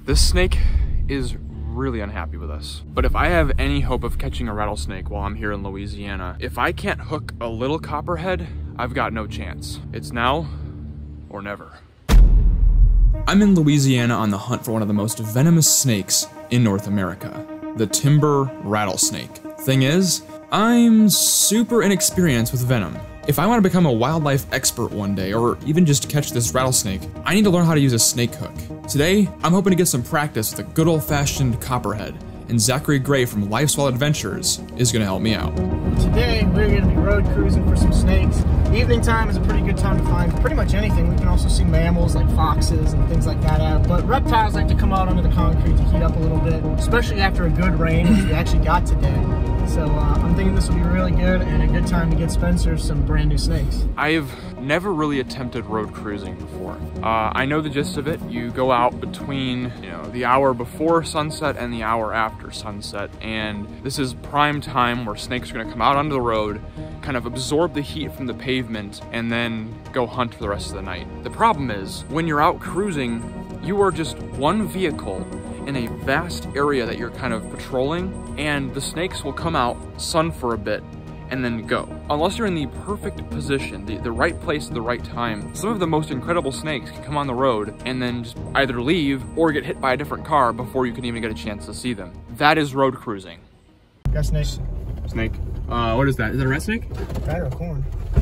This snake is really unhappy with us. But if I have any hope of catching a rattlesnake while I'm here in Louisiana, if I can't hook a little copperhead, I've got no chance. It's now or never. I'm in Louisiana on the hunt for one of the most venomous snakes in North America, the timber rattlesnake. Thing is, I'm super inexperienced with venom. If I want to become a wildlife expert one day, or even just catch this rattlesnake, I need to learn how to use a snake hook. Today, I'm hoping to get some practice with a good old-fashioned copperhead, and Zachary Gray from Life's Wild Adventures is going to help me out. Today, we're going to be road cruising for some snakes. Evening time is a pretty good time to find pretty much anything. We can also see mammals like foxes and things like that out, but reptiles like to come out under the concrete to heat up a little bit, especially after a good rain, which we actually got today. So I'm thinking this will be really good and a good time to get Spencer some brand new snakes. I've never really attempted road cruising before. I know the gist of it. You go out between, the hour before sunset and the hour after sunset, and this is prime time where snakes are gonna come out onto the road, kind of absorb the heat from the pavement, and then go hunt for the rest of the night. The problem is, when you're out cruising, you are just one vehicle in a vast area that you're kind of patrolling, and the snakes will come out, sun for a bit, and then go. Unless you're in the perfect position, the right place at the right time, some of the most incredible snakes can come on the road and then just either leave or get hit by a different car before you can even get a chance to see them. That is road cruising. Got snake. Snake. What is that? Is that a rat snake? Rat or a corn.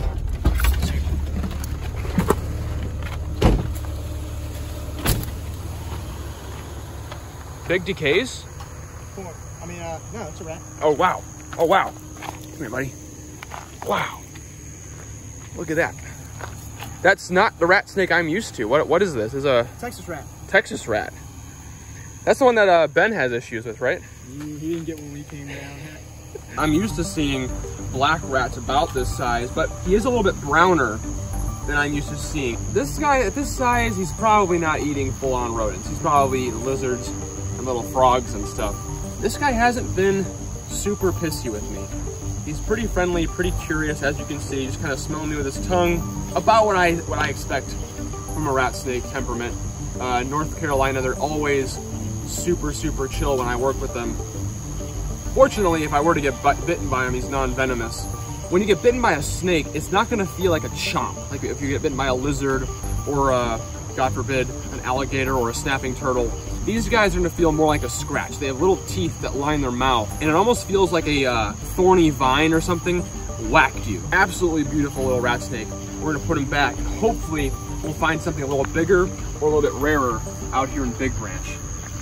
Big decays? Corn. I mean, no, it's a rat. Oh, wow. Oh, wow. Come here, buddy. Wow. Look at that. That's not the rat snake I'm used to. What is this? It's a Texas rat. Texas rat. That's the one that Ben has issues with, right? He didn't get when we came down here. I'm used to seeing black rats about this size, but he is a little bit browner than I'm used to seeing. This guy, at this size, he's probably not eating full-on rodents. He's probably eating lizards and little frogs and stuff. This guy hasn't been super pissy with me. He's pretty friendly, pretty curious, as you can see. He's kind of smelling me with his tongue. About what I expect from a rat snake temperament. North Carolina, they're always super chill when I work with them. Fortunately, if I were to get bitten by him, he's non-venomous. When you get bitten by a snake, it's not gonna feel like a chomp. Like if you get bitten by a lizard or God forbid, an alligator or a snapping turtle. These guys are gonna feel more like a scratch. They have little teeth that line their mouth, and it almost feels like a thorny vine or something whacked you. Absolutely beautiful little rat snake. We're gonna put him back, and hopefully we'll find something a little bigger or a little bit rarer out here in Big Branch.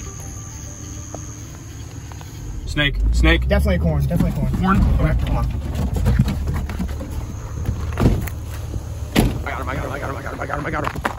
Snake, snake. Definitely a corn, definitely a corn. Corn? Okay, come on. I got him.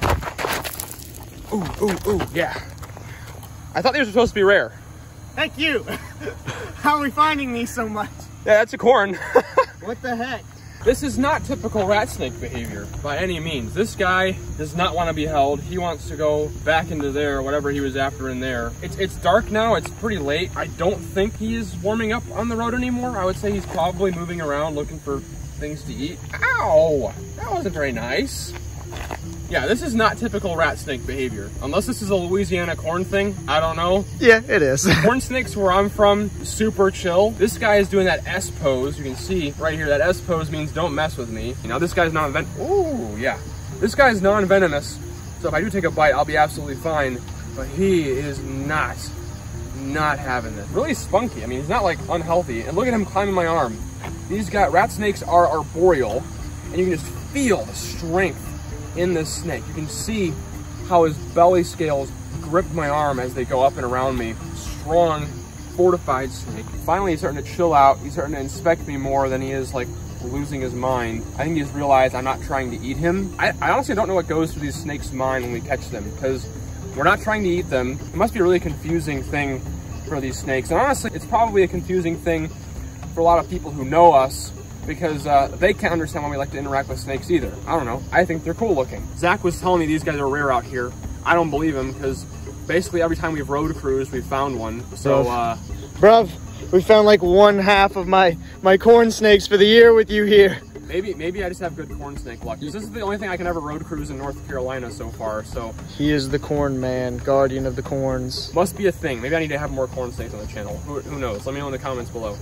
Ooh, yeah. I thought these were supposed to be rare. Thank you. How are we finding these so much? Yeah, that's a corn. What the heck? This is not typical rat snake behavior by any means. This guy does not want to be held. He wants to go back into there, whatever he was after in there. It's dark now, it's pretty late. I don't think he is warming up on the road anymore. I would say he's probably moving around looking for things to eat. Ow, that wasn't very nice. Yeah, this is not typical rat snake behavior. Unless this is a Louisiana corn thing, I don't know. Yeah, it is. Corn snakes where I'm from, super chill. This guy is doing that S pose. You can see right here, that S pose means don't mess with me. You know, this guy's non-venomous. Ooh, yeah. This guy's non-venomous, so if I do take a bite, I'll be absolutely fine. But he is not having this. Really spunky. I mean, he's not like unhealthy. And look at him climbing my arm. Rat snakes are arboreal, and you can just feel the strength in this snake. You can see how his belly scales grip my arm as they go up and around me. Strong, fortified snake. Finally, he's starting to chill out. He's starting to inspect me more than he is like losing his mind. I think he's realized I'm not trying to eat him. I honestly don't know what goes through these snakes' mind when we catch them, because we're not trying to eat them. It must be a really confusing thing for these snakes. And honestly, it's probably a confusing thing for a lot of people who know us, because they can't understand why we like to interact with snakes either. I don't know. I think they're cool looking. Zach was telling me these guys are rare out here. I don't believe him, because basically every time we've road cruised, we've found one. So, bruv, we found like one half of my corn snakes for the year with you here. Maybe I just have good corn snake luck. This is the only thing I can ever road cruise in North Carolina so far, so. He is the corn man, guardian of the corns. Must be a thing. Maybe I need to have more corn snakes on the channel. Who knows? Let me know in the comments below.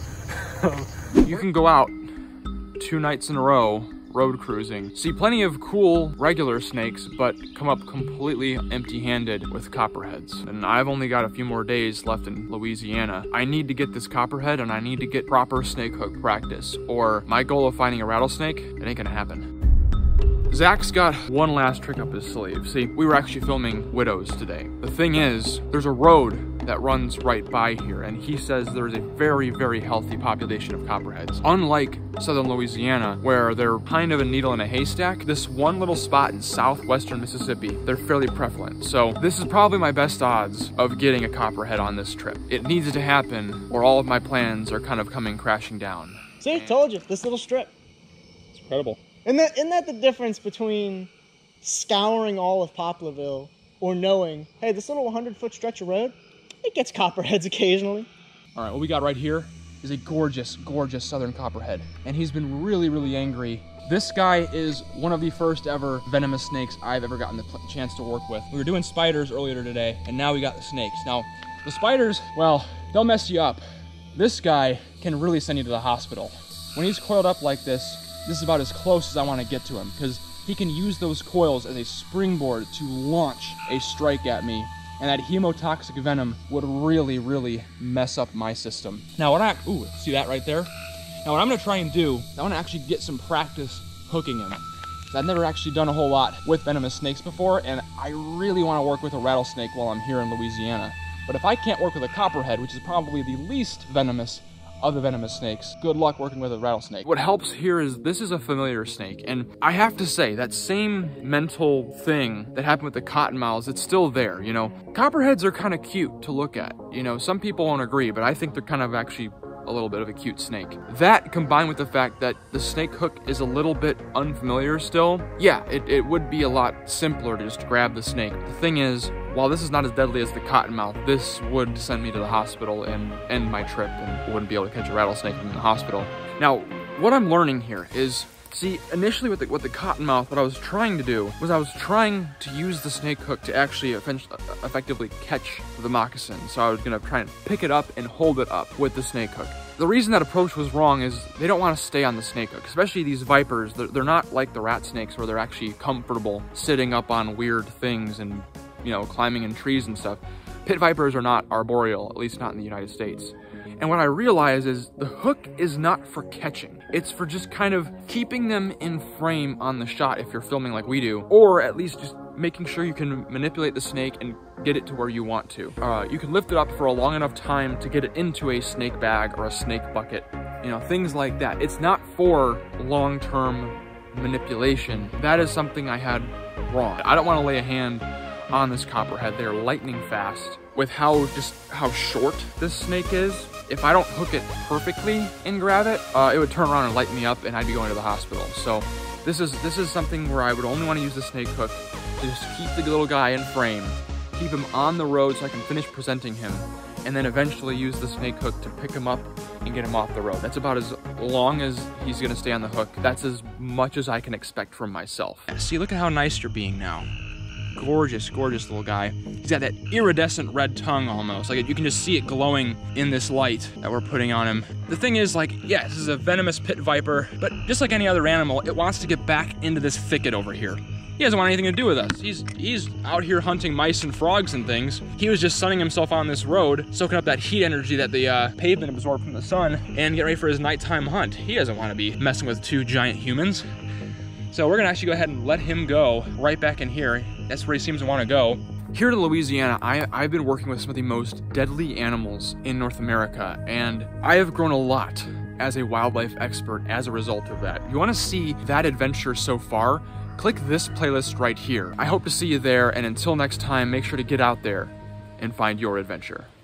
You can go out 2 nights in a row road cruising, see plenty of cool regular snakes, but come up completely empty-handed with copperheads. And I've only got a few more days left in Louisiana. I need to get this copperhead and I need to get proper snake hook practice, or my goal of finding a rattlesnake, it ain't gonna happen. Zach's got one last trick up his sleeve. See, we were actually filming widows today. The thing is, there's a road that runs right by here, and he says there's a very, very healthy population of copperheads. Unlike southern Louisiana, where they're kind of a needle in a haystack, this one little spot in southwestern Mississippi, they're fairly prevalent. So this is probably my best odds of getting a copperhead on this trip. It needs to happen, or all of my plans are kind of coming crashing down. See, told you, this little strip. It's incredible. Isn't that the difference between scouring all of Poplarville or knowing, hey, this little 100-foot stretch of road, it gets copperheads occasionally. All right, what we got right here is a gorgeous, gorgeous southern copperhead. And he's been really, really angry. This guy is one of the first ever venomous snakes I've ever gotten the chance to work with. We were doing spiders earlier today, and now we got the snakes. Now, the spiders, well, they'll mess you up. This guy can really send you to the hospital. When he's coiled up like this is about as close as I want to get to him, because he can use those coils as a springboard to launch a strike at me. And that hemotoxic venom would really, really mess up my system. Now see that right there? Now what I'm gonna try and do, I wanna actually get some practice hooking him. I've never actually done a whole lot with venomous snakes before, and I really wanna work with a rattlesnake while I'm here in Louisiana. But if I can't work with a copperhead, which is probably the least venomous of the venomous snakes, good luck working with a rattlesnake. What helps here is this is a familiar snake, and I have to say that same mental thing that happened with the cottonmouths, it's still there, you know. Copperheads are kind of cute to look at, you know. Some people won't agree, but I think they're kind of actually a little bit of a cute snake. That combined with the fact that the snake hook is a little bit unfamiliar still, yeah, it would be a lot simpler to just grab the snake. The thing is, while this is not as deadly as the cottonmouth, this would send me to the hospital and end my trip, and wouldn't be able to catch a rattlesnake in the hospital. Now, what I'm learning here is, see, initially with the cottonmouth, what I was trying to do was I was trying to use the snake hook to actually effectively catch the moccasin. So I was gonna try and pick it up and hold it up with the snake hook. The reason that approach was wrong is they don't want to stay on the snake hook, especially these vipers. They're not like the rat snakes where they're actually comfortable sitting up on weird things and, you know, climbing in trees and stuff. Pit vipers are not arboreal, at least not in the United States. And what I realize is the hook is not for catching. It's for just kind of keeping them in frame on the shot if you're filming like we do, or at least just making sure you can manipulate the snake and get it to where you want to. You can lift it up for a long enough time to get it into a snake bag or a snake bucket, you know, things like that. It's not for long-term manipulation. That is something I had wrong. I don't want to lay a hand on this copperhead. They're lightning fast. With how short this snake is, if I don't hook it perfectly and grab it, it would turn around and light me up and I'd be going to the hospital. So this is something where I would only want to use the snake hook to just keep the little guy in frame, keep him on the road so I can finish presenting him, and then eventually use the snake hook to pick him up and get him off the road. That's about as long as he's gonna stay on the hook. That's as much as I can expect from myself. See, look at how nice you're being now. Gorgeous, gorgeous little guy. He's got that iridescent red tongue almost. Like, you can just see it glowing in this light that we're putting on him. The thing is, like, yeah, this is a venomous pit viper, but just like any other animal, it wants to get back into this thicket over here. He doesn't want anything to do with us. He's out here hunting mice and frogs and things. He was just sunning himself on this road, soaking up that heat energy that the pavement absorbed from the sun, and getting ready for his nighttime hunt. He doesn't want to be messing with 2 giant humans. So we're gonna actually go ahead and let him go right back in here. That's where he seems to want to go. Here in Louisiana, I've been working with some of the most deadly animals in North America, and I have grown a lot as a wildlife expert as a result of that. If you want to see that adventure so far, click this playlist right here. I hope to see you there, and until next time, make sure to get out there and find your adventure.